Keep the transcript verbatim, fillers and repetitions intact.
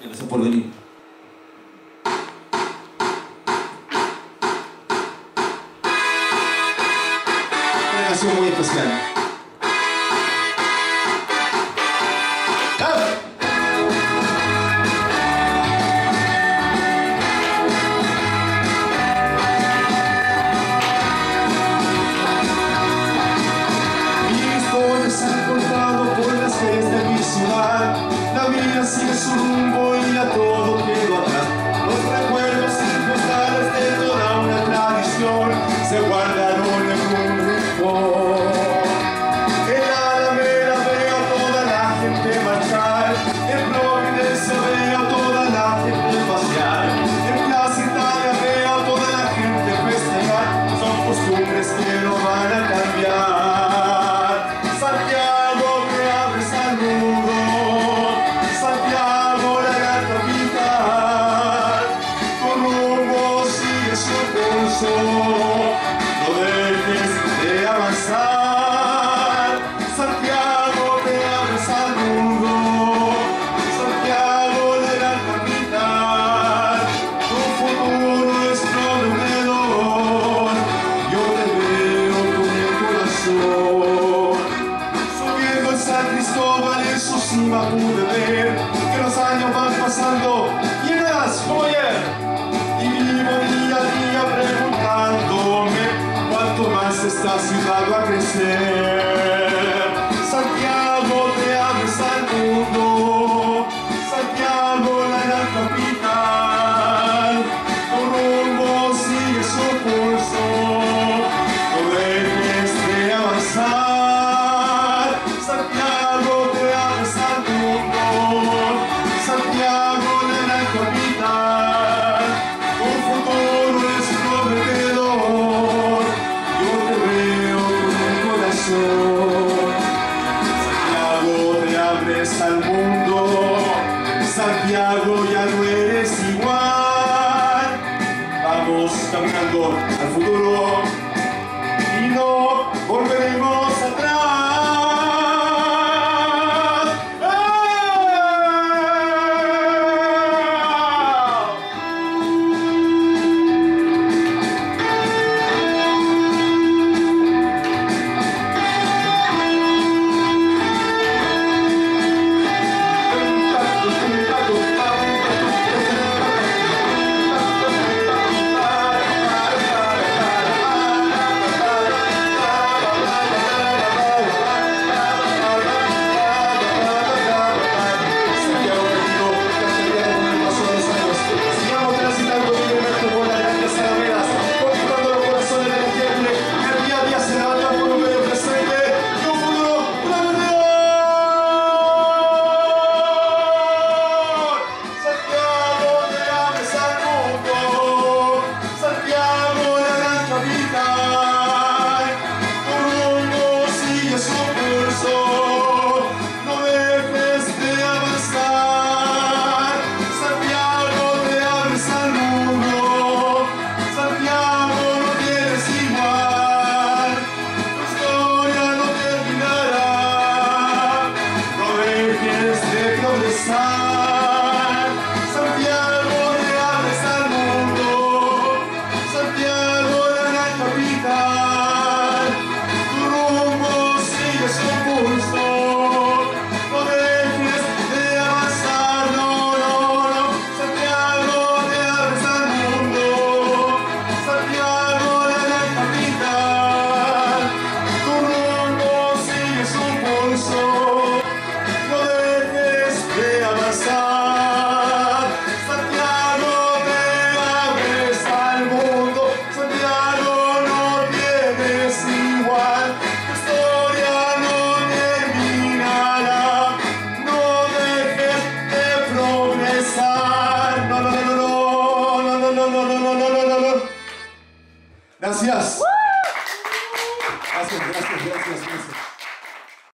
Gracias por venir. Una canción muy especial. La vida sigue su rumbo y ya todo quedó atrás. Los recuerdos y postales de toda una tradición se guardaron en un rincón. En la Alameda veo a toda la gente marchar, en Providencia veo a toda la gente pasear, en Plaza Italia veo a toda la gente festejar. Son costumbres que no van a cambiar. Santiago, me abres al mundo. Santiago, la gran capital, tu rumbo sigue su curso, no dejes de avanzar. Santiago, te abres al mundo. Santiago, la gran capital, tu futuro es prometedor. Yo te veo con el corazón. Subiendo el San Cristóbal en su cima pude ver que los años van pasando y eras como ayer, y vivo día a día preguntándome cuánto más esta ciudad va a crecer. Santiago, te abres al mundo. Santiago, la gran capital, tu rumbo sigue su curso, no dejes de avanzar. Santiago, te abres al mundo. Santiago, la gran capital, tu futuro es prometedor. Yo te veo con el corazón. Santiago, te abres al mundo. Santiago, ya no eres igual. Vamos caminando al futuro y no volveremos atrás. Gracias.